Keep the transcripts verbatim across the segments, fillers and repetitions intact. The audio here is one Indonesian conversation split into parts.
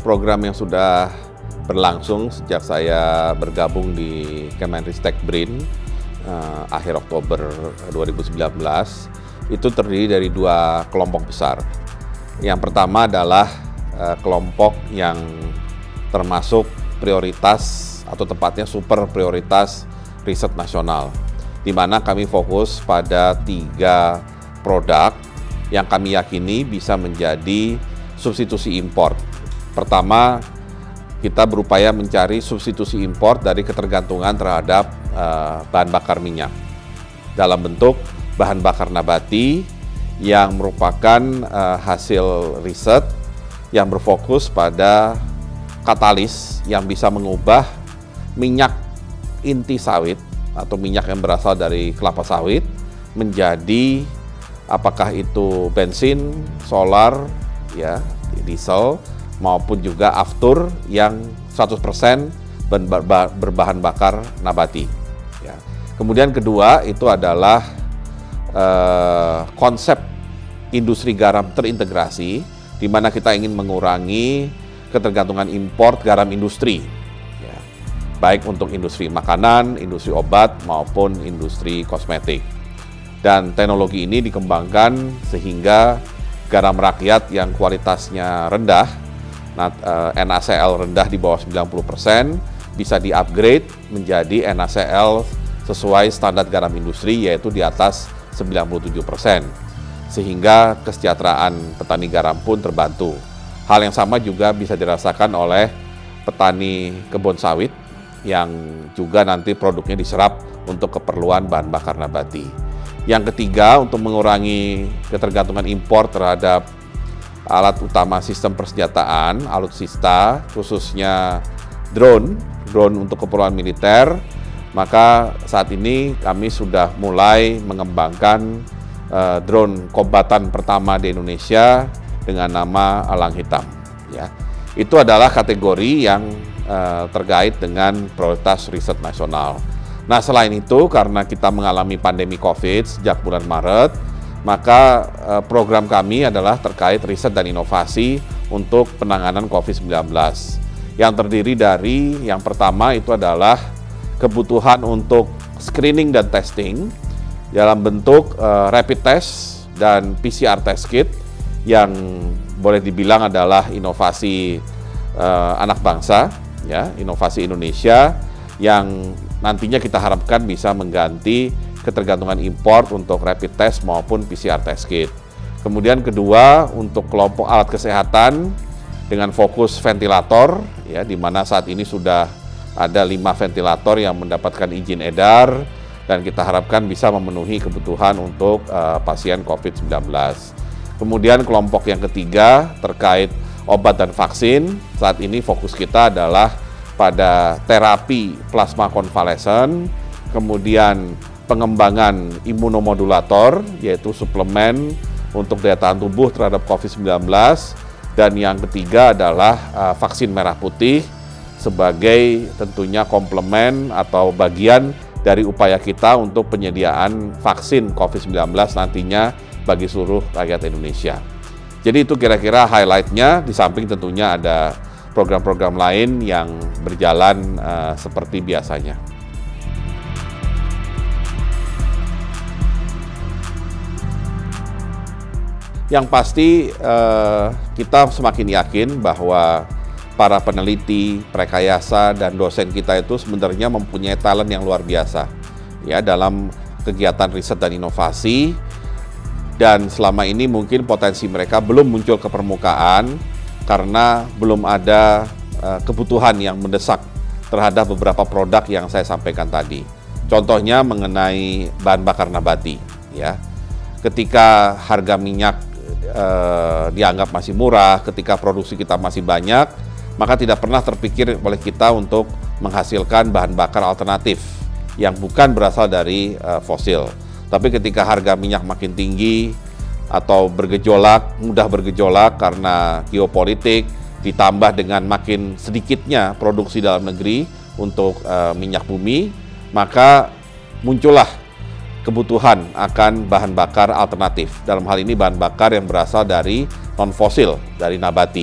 program yang sudah berlangsung sejak saya bergabung di Kemenristek BRIN uh, akhir Oktober dua ribu sembilan belas itu terdiri dari dua kelompok besar. Yang pertama adalah uh, kelompok yang termasuk prioritas atau tepatnya super prioritas riset nasional, di mana kami fokus pada tiga produk yang kami yakini bisa menjadi substitusi impor. Pertama, kita berupaya mencari substitusi impor dari ketergantungan terhadap uh, bahan bakar minyak dalam bentuk bahan bakar nabati yang merupakan uh, hasil riset yang berfokus pada katalis yang bisa mengubah minyak inti sawit atau minyak yang berasal dari kelapa sawit menjadi apakah itu bensin, solar, ya, diesel maupun juga aftur yang seratus persen berbahan bakar nabati. Ya. Kemudian kedua itu adalah eh, konsep industri garam terintegrasi, di mana kita ingin mengurangi ketergantungan impor garam industri, ya. Baik untuk industri makanan, industri obat maupun industri kosmetik. Dan teknologi ini dikembangkan sehingga garam rakyat yang kualitasnya rendah, N A C L rendah di bawah sembilan puluh persen, bisa di-upgrade menjadi N A C L sesuai standar garam industri, yaitu di atas sembilan puluh tujuh persen. Sehingga kesejahteraan petani garam pun terbantu. Hal yang sama juga bisa dirasakan oleh petani kebun sawit yang juga nanti produknya diserap untuk keperluan bahan bakar nabati. Yang ketiga, untuk mengurangi ketergantungan impor terhadap alat utama sistem persenjataan, alutsista, khususnya drone, drone untuk keperluan militer, maka saat ini kami sudah mulai mengembangkan uh, drone kombatan pertama di Indonesia dengan nama Elang Hitam. Ya, itu adalah kategori yang uh, terkait dengan prioritas riset nasional. Nah, selain itu, karena kita mengalami pandemi COVID sejak bulan Maret, maka eh, program kami adalah terkait riset dan inovasi untuk penanganan COVID sembilan belas. Yang terdiri dari, yang pertama itu adalah kebutuhan untuk screening dan testing dalam bentuk eh, rapid test dan P C R test kit yang boleh dibilang adalah inovasi eh, anak bangsa, ya, inovasi Indonesia yang nantinya kita harapkan bisa mengganti ketergantungan impor untuk rapid test maupun P C R test kit. Kemudian kedua, untuk kelompok alat kesehatan dengan fokus ventilator, ya, di mana saat ini sudah ada lima ventilator yang mendapatkan izin edar dan kita harapkan bisa memenuhi kebutuhan untuk uh, pasien COVID sembilan belas. Kemudian kelompok yang ketiga terkait obat dan vaksin, saat ini fokus kita adalah pada terapi plasma konvalesen, kemudian pengembangan imunomodulator, yaitu suplemen untuk daya tahan tubuh terhadap COVID sembilan belas, dan yang ketiga adalah uh, vaksin merah putih sebagai tentunya komplemen atau bagian dari upaya kita untuk penyediaan vaksin COVID sembilan belas nantinya bagi seluruh rakyat Indonesia. Jadi itu kira-kira highlight-nya, di samping tentunya ada program-program lain yang berjalan uh, seperti biasanya. Yang pasti uh, kita semakin yakin bahwa para peneliti, prekayasa, dan dosen kita itu sebenarnya mempunyai talent yang luar biasa, ya, dalam kegiatan riset dan inovasi. Dan selama ini mungkin potensi mereka belum muncul ke permukaan karena belum ada uh, kebutuhan yang mendesak terhadap beberapa produk yang saya sampaikan tadi. Contohnya mengenai bahan bakar nabati, ya. Ketika harga minyak uh, dianggap masih murah, ketika produksi kita masih banyak, maka tidak pernah terpikir oleh kita untuk menghasilkan bahan bakar alternatif yang bukan berasal dari uh, fosil. Tapi ketika harga minyak makin tinggi atau bergejolak, mudah bergejolak karena geopolitik, ditambah dengan makin sedikitnya produksi dalam negeri untuk uh, minyak bumi, maka muncullah kebutuhan akan bahan bakar alternatif. Dalam hal ini bahan bakar yang berasal dari non-fosil, dari nabati.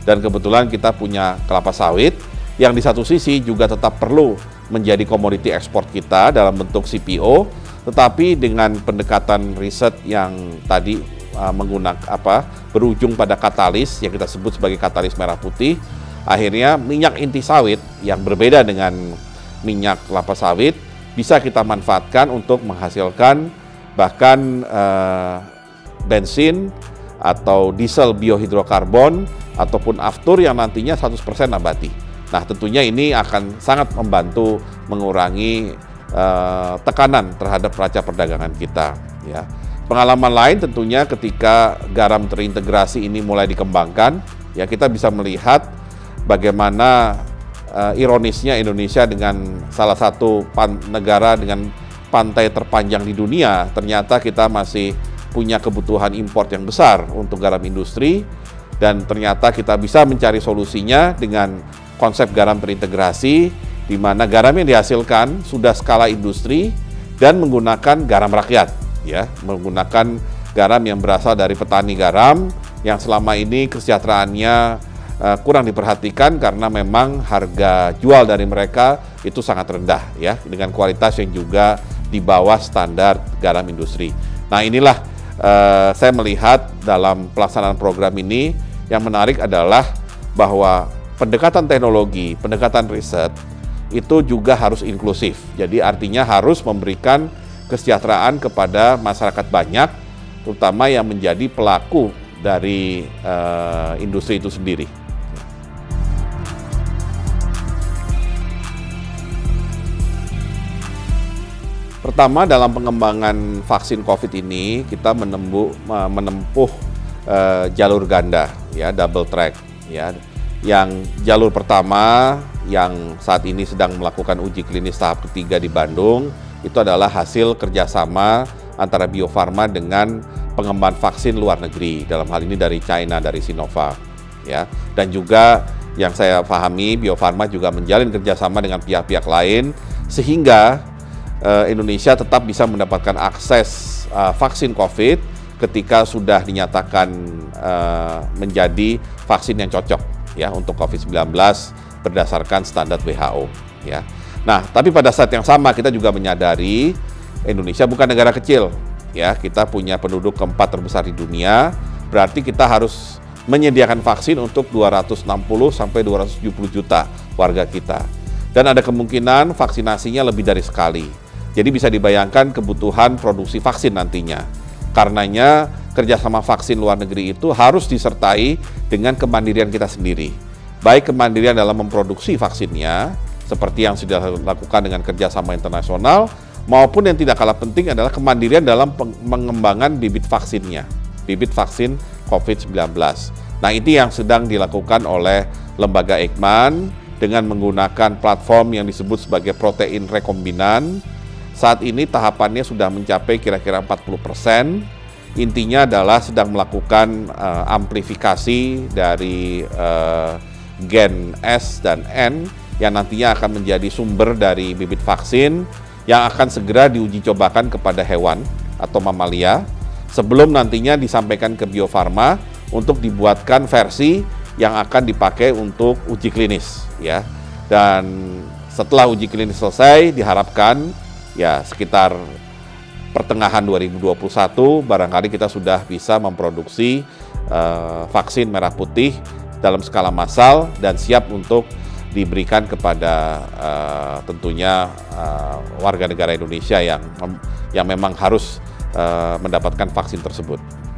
Dan kebetulan kita punya kelapa sawit yang di satu sisi juga tetap perlu menjadi komoditi ekspor kita dalam bentuk C P O, tetapi dengan pendekatan riset yang tadi uh, menggunakan apa berujung pada katalis yang kita sebut sebagai katalis merah putih, akhirnya minyak inti sawit yang berbeda dengan minyak kelapa sawit bisa kita manfaatkan untuk menghasilkan bahkan uh, bensin atau diesel biohidrokarbon ataupun aftur yang nantinya seratus persen nabati. Nah, tentunya ini akan sangat membantu mengurangi uh, tekanan terhadap neraca perdagangan kita. Ya. Pengalaman lain tentunya ketika garam terintegrasi ini mulai dikembangkan, ya kita bisa melihat bagaimana uh, ironisnya Indonesia dengan salah satu pan negara dengan pantai terpanjang di dunia, ternyata kita masih punya kebutuhan impor yang besar untuk garam industri, dan ternyata kita bisa mencari solusinya dengan konsep garam terintegrasi, di mana garam yang dihasilkan sudah skala industri dan menggunakan garam rakyat, ya, menggunakan garam yang berasal dari petani garam yang selama ini kesejahteraannya uh, kurang diperhatikan karena memang harga jual dari mereka itu sangat rendah, ya, dengan kualitas yang juga di bawah standar garam industri. Nah, inilah uh, saya melihat dalam pelaksanaan program ini yang menarik adalah bahwa pendekatan teknologi, pendekatan riset itu juga harus inklusif. Jadi artinya harus memberikan kesejahteraan kepada masyarakat banyak, terutama yang menjadi pelaku dari uh, industri itu sendiri. Pertama, dalam pengembangan vaksin COVID ini kita menempuh, menempuh uh, jalur ganda, ya, double track, ya. Yang jalur pertama yang saat ini sedang melakukan uji klinis tahap ketiga di Bandung itu adalah hasil kerjasama antara Bio Farma dengan pengembang vaksin luar negeri, dalam hal ini dari China, dari Sinovac, ya. Dan juga yang saya pahami Bio Farma juga menjalin kerjasama dengan pihak-pihak lain sehingga uh, Indonesia tetap bisa mendapatkan akses uh, vaksin COVID ketika sudah dinyatakan uh, menjadi vaksin yang cocok, ya, untuk COVID sembilan belas berdasarkan standar W H O, ya. Nah, tapi pada saat yang sama kita juga menyadari Indonesia bukan negara kecil, ya. Kita punya penduduk keempat terbesar di dunia, berarti kita harus menyediakan vaksin untuk dua ratus enam puluh sampai dua ratus tujuh puluh juta warga kita. Dan ada kemungkinan vaksinasinya lebih dari sekali. Jadi bisa dibayangkan kebutuhan produksi vaksin nantinya. Karenanya kerjasama vaksin luar negeri itu harus disertai dengan kemandirian kita sendiri. Baik kemandirian dalam memproduksi vaksinnya, seperti yang sudah dilakukan dengan kerjasama internasional, maupun yang tidak kalah penting adalah kemandirian dalam pengembangan bibit vaksinnya, bibit vaksin COVID sembilan belas. Nah, ini yang sedang dilakukan oleh lembaga Eijkman dengan menggunakan platform yang disebut sebagai protein rekombinan. Saat ini tahapannya sudah mencapai kira-kira empat puluh persen. Intinya adalah sedang melakukan uh, amplifikasi dari uh, gen S dan N yang nantinya akan menjadi sumber dari bibit vaksin yang akan segera diuji cobakan kepada hewan atau mamalia sebelum nantinya disampaikan ke Bio Farma untuk dibuatkan versi yang akan dipakai untuk uji klinis, ya. Dan setelah uji klinis selesai diharapkan ya sekitar pertengahan dua ribu dua puluh satu barangkali kita sudah bisa memproduksi uh, vaksin merah putih dalam skala massal dan siap untuk diberikan kepada uh, tentunya uh, warga negara Indonesia yang yang memang harus uh, mendapatkan vaksin tersebut.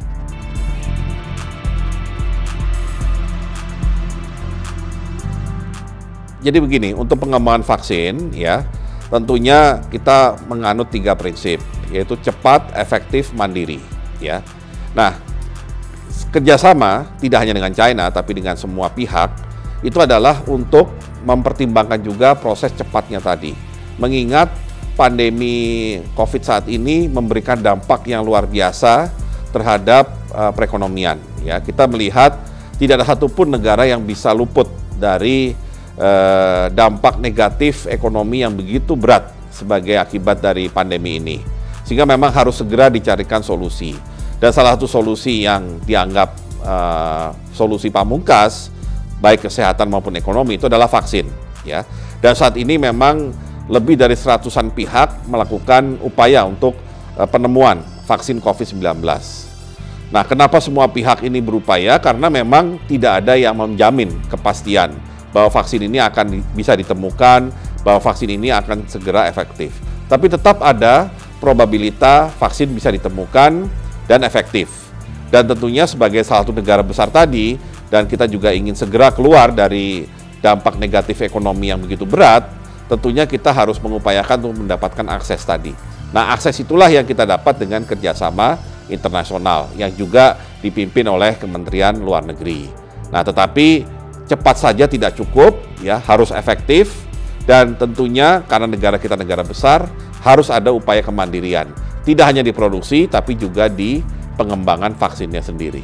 Jadi begini, untuk pengembangan vaksin ya tentunya kita menganut tiga prinsip, yaitu cepat, efektif, mandiri, ya. Nah, kerjasama tidak hanya dengan China, tapi dengan semua pihak, itu adalah untuk mempertimbangkan juga proses cepatnya tadi. Mengingat pandemi COVID saat ini memberikan dampak yang luar biasa terhadap uh, perekonomian. Ya, kita melihat tidak ada satupun negara yang bisa luput dari uh, dampak negatif ekonomi yang begitu berat sebagai akibat dari pandemi ini. Sehingga memang harus segera dicarikan solusi. Dan salah satu solusi yang dianggap uh, solusi pamungkas baik kesehatan maupun ekonomi, itu adalah vaksin, ya. Dan saat ini memang lebih dari seratusan pihak melakukan upaya untuk uh, penemuan vaksin covid sembilan belas. Nah, kenapa semua pihak ini berupaya? Karena memang tidak ada yang menjamin kepastian bahwa vaksin ini akan di, bisa ditemukan, bahwa vaksin ini akan segera efektif. Tapi tetap ada probabilitas vaksin bisa ditemukan dan efektif. Dan tentunya sebagai salah satu negara besar tadi, dan kita juga ingin segera keluar dari dampak negatif ekonomi yang begitu berat, tentunya kita harus mengupayakan untuk mendapatkan akses tadi. Nah, akses itulah yang kita dapat dengan kerjasama internasional yang juga dipimpin oleh Kementerian Luar Negeri. Nah, tetapi cepat saja tidak cukup, ya, harus efektif, dan tentunya karena negara kita negara besar, harus ada upaya kemandirian. Tidak hanya diproduksi, tapi juga di pengembangan vaksinnya sendiri.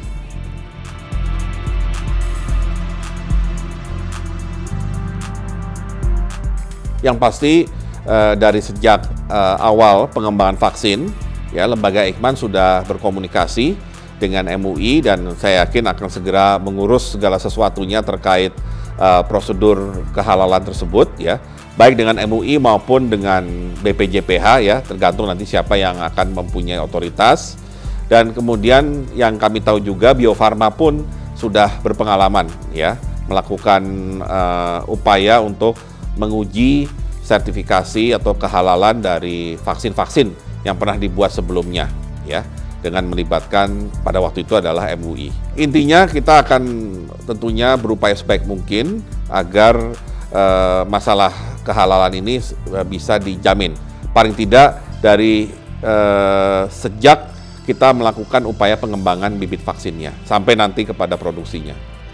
Yang pasti eh, dari sejak eh, awal pengembangan vaksin, ya, Lembaga Eijkman sudah berkomunikasi dengan M U I dan saya yakin akan segera mengurus segala sesuatunya terkait eh, prosedur kehalalan tersebut, ya, baik dengan M U I maupun dengan B P J P H, ya, tergantung nanti siapa yang akan mempunyai otoritas. Dan kemudian yang kami tahu juga Bio Farma pun sudah berpengalaman, ya, melakukan uh, upaya untuk menguji sertifikasi atau kehalalan dari vaksin-vaksin yang pernah dibuat sebelumnya, ya, dengan melibatkan pada waktu itu adalah M U I. Intinya kita akan tentunya berupaya sebaik mungkin agar uh, masalah kehalalan ini bisa dijamin. Paling tidak dari uh, sejak kita melakukan upaya pengembangan bibit vaksinnya sampai nanti kepada produksinya.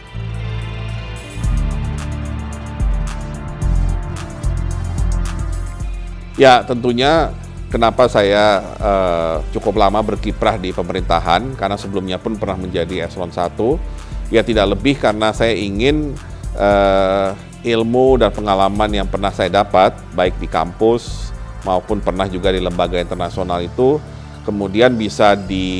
Ya, tentunya kenapa saya uh, cukup lama berkiprah di pemerintahan, karena sebelumnya pun pernah menjadi eselon satu, ya tidak lebih karena saya ingin uh, ilmu dan pengalaman yang pernah saya dapat, baik di kampus maupun pernah juga di lembaga internasional itu, kemudian bisa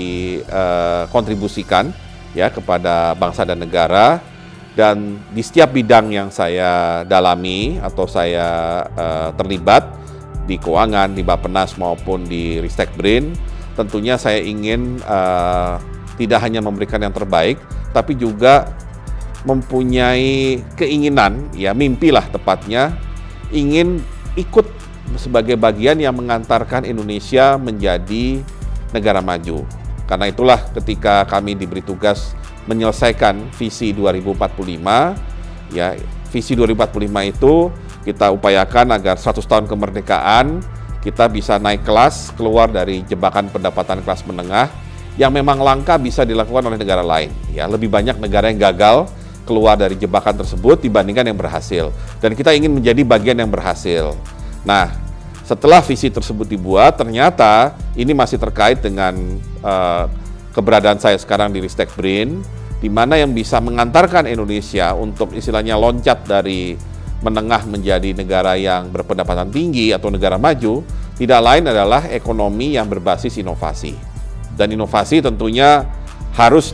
dikontribusikan, uh, ya, kepada bangsa dan negara. Dan di setiap bidang yang saya dalami atau saya uh, terlibat, di keuangan, di Bappenas maupun di Ristek BRIN, tentunya saya ingin uh, tidak hanya memberikan yang terbaik, tapi juga mempunyai keinginan, ya, mimpi lah tepatnya, ingin ikut sebagai bagian yang mengantarkan Indonesia menjadi negara maju. Karena itulah ketika kami diberi tugas menyelesaikan visi dua ribu empat puluh lima, ya, visi dua ribu empat puluh lima itu kita upayakan agar seratus tahun kemerdekaan kita bisa naik kelas, keluar dari jebakan pendapatan kelas menengah yang memang langka bisa dilakukan oleh negara lain. Ya, lebih banyak negara yang gagal keluar dari jebakan tersebut dibandingkan yang berhasil. Dan kita ingin menjadi bagian yang berhasil. Nah, setelah visi tersebut dibuat, ternyata ini masih terkait dengan uh, keberadaan saya sekarang di Ristek BRIN, di mana yang bisa mengantarkan Indonesia untuk istilahnya loncat dari menengah menjadi negara yang berpendapatan tinggi atau negara maju, tidak lain adalah ekonomi yang berbasis inovasi. Dan inovasi tentunya harus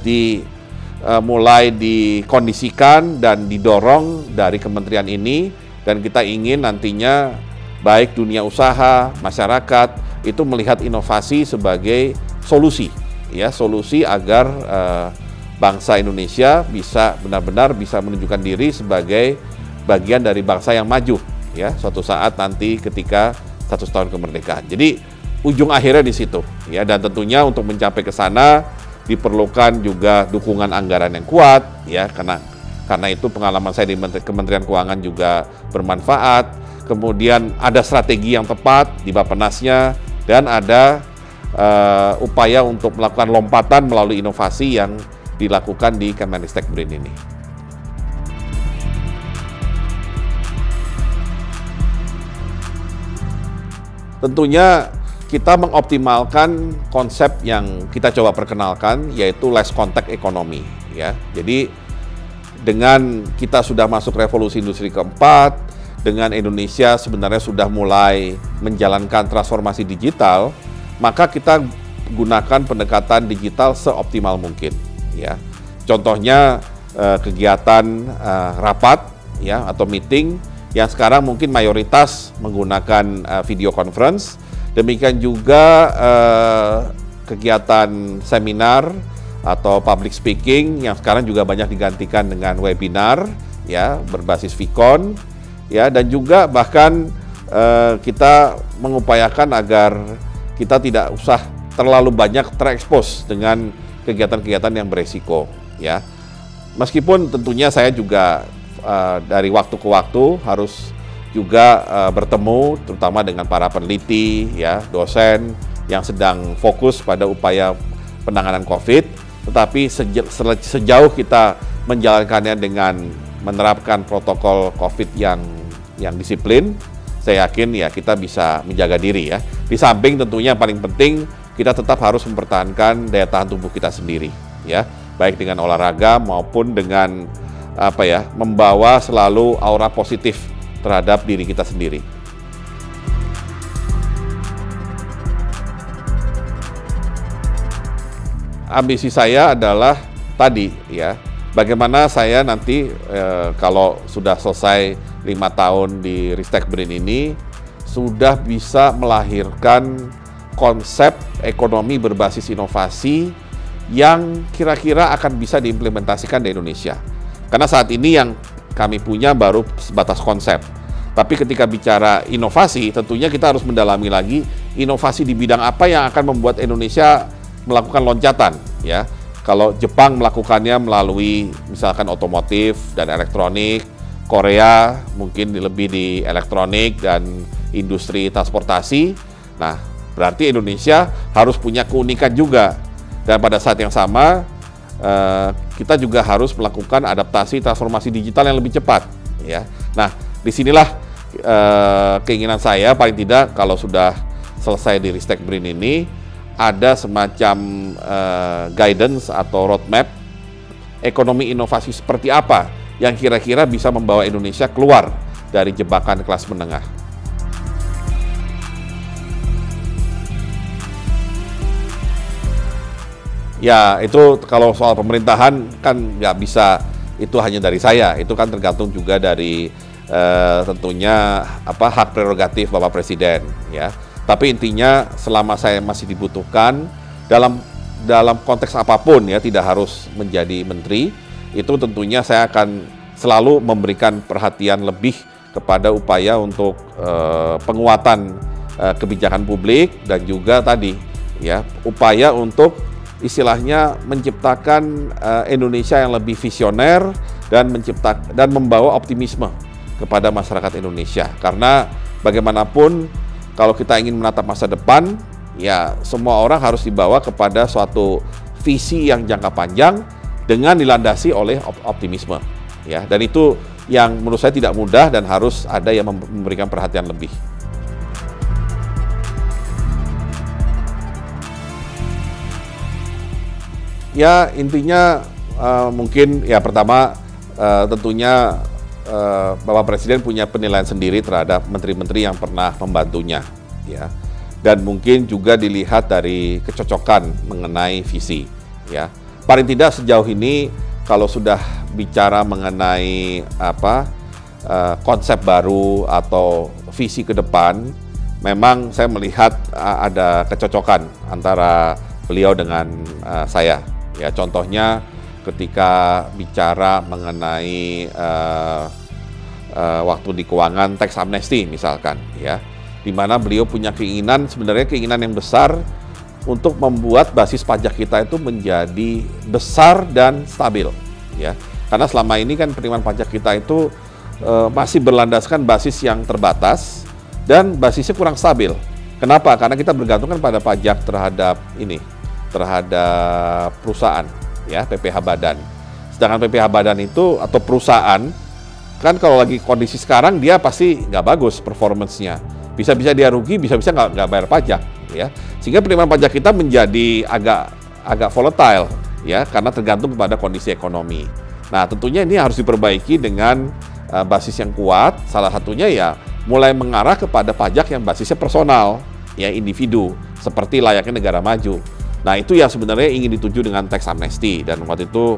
dimulai uh, dikondisikan dan didorong dari kementerian ini, dan kita ingin nantinya baik dunia usaha, masyarakat itu melihat inovasi sebagai solusi, ya, solusi agar uh, bangsa Indonesia bisa benar-benar bisa menunjukkan diri sebagai bagian dari bangsa yang maju, ya, suatu saat nanti ketika seratus tahun kemerdekaan. Jadi ujung akhirnya di situ, ya, dan tentunya untuk mencapai ke sana diperlukan juga dukungan anggaran yang kuat, ya, karena karena itu pengalaman saya di Kementerian Keuangan juga bermanfaat. Kemudian ada strategi yang tepat di Bappenasnya, dan ada uh, upaya untuk melakukan lompatan melalui inovasi yang dilakukan di Kemenristek BRIN ini. Tentunya kita mengoptimalkan konsep yang kita coba perkenalkan, yaitu less contact economy, ya. Jadi dengan kita sudah masuk revolusi industri keempat, dengan Indonesia sebenarnya sudah mulai menjalankan transformasi digital, maka kita gunakan pendekatan digital seoptimal mungkin, ya. Contohnya uh, kegiatan uh, rapat ya atau meeting yang sekarang mungkin mayoritas menggunakan uh, video conference. Demikian juga uh, kegiatan seminar atau public speaking yang sekarang juga banyak digantikan dengan webinar ya berbasis Vicon ya, dan juga bahkan uh, kita mengupayakan agar kita tidak usah terlalu banyak terekspos dengan kegiatan-kegiatan yang beresiko ya. Meskipun tentunya saya juga uh, dari waktu ke waktu harus juga uh, bertemu terutama dengan para peneliti ya, dosen yang sedang fokus pada upaya penanganan COVID. Tetapi sejauh kita menjalankannya dengan menerapkan protokol COVID yang yang disiplin, saya yakin ya kita bisa menjaga diri ya. Di samping tentunya yang paling penting kita tetap harus mempertahankan daya tahan tubuh kita sendiri ya, baik dengan olahraga maupun dengan apa ya, membawa selalu aura positif terhadap diri kita sendiri. Ambisi saya adalah tadi ya, bagaimana saya nanti eh, kalau sudah selesai lima tahun di Ristek Brin ini sudah bisa melahirkan konsep ekonomi berbasis inovasi yang kira-kira akan bisa diimplementasikan di Indonesia. Karena saat ini yang kami punya baru sebatas konsep. Tapi ketika bicara inovasi, tentunya kita harus mendalami lagi inovasi di bidang apa yang akan membuat Indonesia melakukan loncatan ya. Kalau Jepang melakukannya melalui misalkan otomotif dan elektronik, Korea mungkin lebih di elektronik dan industri transportasi. Nah, berarti Indonesia harus punya keunikan juga. Dan pada saat yang sama eh, kita juga harus melakukan adaptasi transformasi digital yang lebih cepat ya. Nah, disinilah eh, keinginan saya paling tidak kalau sudah selesai di Ristek Brin ini ada semacam uh, guidance atau roadmap ekonomi inovasi seperti apa yang kira-kira bisa membawa Indonesia keluar dari jebakan kelas menengah. Ya, itu kalau soal pemerintahan kan nggak bisa itu hanya dari saya, itu kan tergantung juga dari uh, tentunya apa hak prerogatif Bapak Presiden ya. Tapi intinya selama saya masih dibutuhkan dalam dalam konteks apapun ya, tidak harus menjadi menteri, itu tentunya saya akan selalu memberikan perhatian lebih kepada upaya untuk eh, penguatan eh, kebijakan publik dan juga tadi ya upaya untuk istilahnya menciptakan eh, Indonesia yang lebih visioner dan menciptakan dan membawa optimisme kepada masyarakat Indonesia. Karena bagaimanapun kalau kita ingin menatap masa depan, ya semua orang harus dibawa kepada suatu visi yang jangka panjang dengan dilandasi oleh optimisme. Ya, dan itu yang menurut saya tidak mudah dan harus ada yang memberikan perhatian lebih. Ya, intinya uh, mungkin ya pertama uh, tentunya Uh, Bapak Presiden punya penilaian sendiri terhadap menteri-menteri yang pernah membantunya, ya, dan mungkin juga dilihat dari kecocokan mengenai visi, ya. Paling tidak sejauh ini kalau sudah bicara mengenai apa uh, konsep baru atau visi ke depan, memang saya melihat uh, ada kecocokan antara beliau dengan uh, saya, ya. Contohnya ketika bicara mengenai uh, uh, waktu di keuangan tax amnesty misalkan ya, di mana beliau punya keinginan, sebenarnya keinginan yang besar untuk membuat basis pajak kita itu menjadi besar dan stabil ya, karena selama ini kan penerimaan pajak kita itu uh, masih berlandaskan basis yang terbatas dan basisnya kurang stabil. Kenapa? Karena kita bergantung kan pada pajak terhadap ini, terhadap perusahaan ya, P P H Badan. Sedangkan P P H Badan itu atau perusahaan kan kalau lagi kondisi sekarang dia pasti nggak bagus performance-nya. Bisa-bisa dia rugi, bisa-bisa nggak nggak bayar pajak ya. Sehingga penerimaan pajak kita menjadi agak agak volatile ya, karena tergantung kepada kondisi ekonomi. Nah, tentunya ini harus diperbaiki dengan uh, basis yang kuat. Salah satunya ya mulai mengarah kepada pajak yang basisnya personal ya, individu seperti layaknya negara maju. Nah, itu yang sebenarnya ingin dituju dengan tax amnesty, dan waktu itu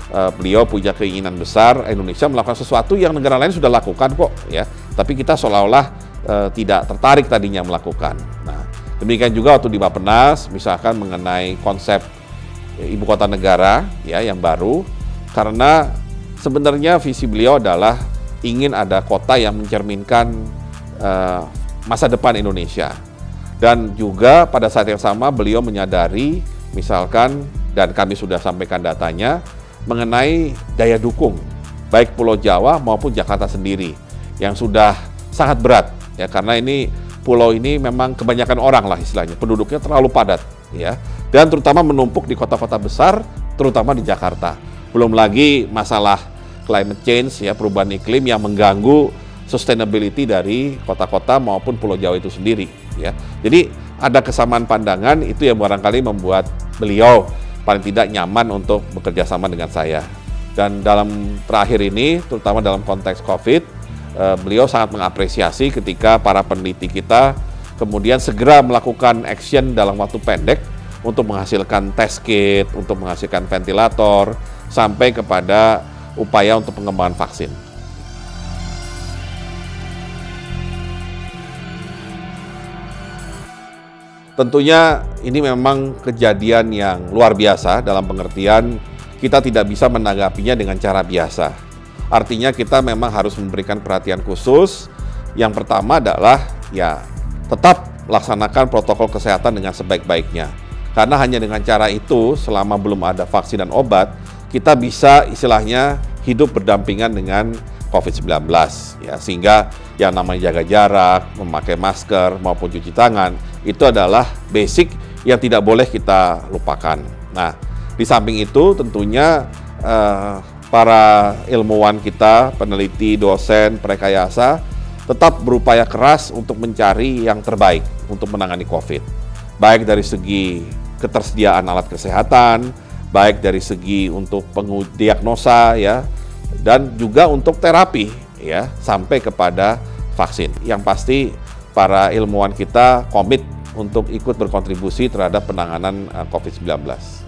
uh, beliau punya keinginan besar Indonesia melakukan sesuatu yang negara lain sudah lakukan kok, ya. Tapi kita seolah-olah uh, tidak tertarik tadinya melakukan. Nah, demikian juga waktu di Bappenas, misalkan mengenai konsep ibu kota negara, ya, yang baru, karena sebenarnya visi beliau adalah ingin ada kota yang mencerminkan uh, masa depan Indonesia. Dan juga pada saat yang sama beliau menyadari, misalkan, dan kami sudah sampaikan datanya, mengenai daya dukung, baik Pulau Jawa maupun Jakarta sendiri, yang sudah sangat berat, ya, karena ini pulau ini memang kebanyakan orang lah istilahnya, penduduknya terlalu padat, ya, dan terutama menumpuk di kota-kota besar, terutama di Jakarta. Belum lagi masalah climate change, ya, perubahan iklim yang mengganggu sustainability dari kota-kota maupun Pulau Jawa itu sendiri, ya. Jadi ada kesamaan pandangan itu yang barangkali membuat beliau paling tidak nyaman untuk bekerja sama dengan saya. Dan dalam terakhir ini, terutama dalam konteks COVID, eh, beliau sangat mengapresiasi ketika para peneliti kita kemudian segera melakukan action dalam waktu pendek untuk menghasilkan test kit, untuk menghasilkan ventilator, sampai kepada upaya untuk pengembangan vaksin. Tentunya ini memang kejadian yang luar biasa dalam pengertian kita tidak bisa menanggapinya dengan cara biasa. Artinya kita memang harus memberikan perhatian khusus. Yang pertama adalah ya tetap laksanakan protokol kesehatan dengan sebaik-baiknya. Karena hanya dengan cara itu selama belum ada vaksin dan obat, kita bisa istilahnya hidup berdampingan dengan COVID sembilan belas, ya, sehingga yang namanya jaga jarak, memakai masker maupun cuci tangan itu adalah basic yang tidak boleh kita lupakan. Nah, di samping itu tentunya eh, para ilmuwan kita, peneliti, dosen, prekayasa tetap berupaya keras untuk mencari yang terbaik untuk menangani COVID, baik dari segi ketersediaan alat kesehatan, baik dari segi untuk diagnosa, ya, dan juga untuk terapi, ya, sampai kepada vaksin. Yang pasti para ilmuwan kita komit untuk ikut berkontribusi terhadap penanganan COVID sembilan belas.